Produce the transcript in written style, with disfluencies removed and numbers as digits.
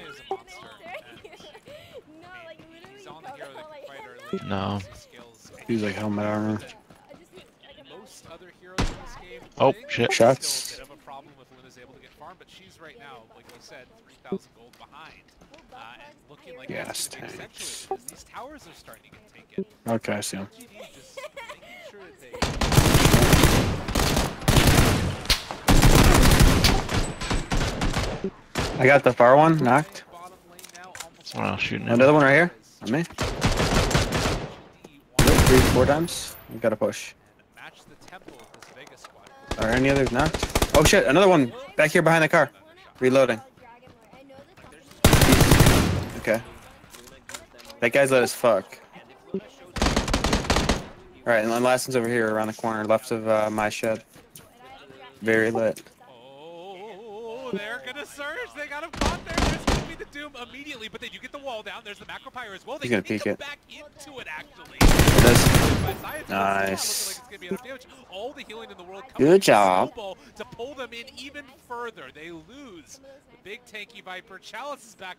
is a monster. No, like literally. He's on the hero that can fight early. No. Skills. He's like helmet armor. Most other heroes in this game. Oh, shit. Shots. Still a bit of a problem with Luna's able to get farm, but she's right now, like we said, 3,000 gold behind. And looking like Yes, that's going to be tanks. accentuated because these towers are starting to get taken. Okay, I see him. GD just making sure that they... I got the far one knocked. Bottom lane now, almost Someone else shooting him. Another one right here. On me. 3, 4 times. We gotta push. match the tempo of this Vegas squad. Are any others knocked? Oh shit! Another one back here behind the car. Reloading. Okay. That guy's lit as fuck. Alright, and the last one's over here around the corner, left of my shed. Very lit. Oh, they're gonna surge. They got him caught there. There's gonna be the doom immediately, but they do get the wall down. There's the macro pyre as well. They He's gonna can peek it. back into it actually. It is. Nice. Nice. All the healing in the world. Good job. To pull them in even further. They lose. The big tanky Viper. Chalice is back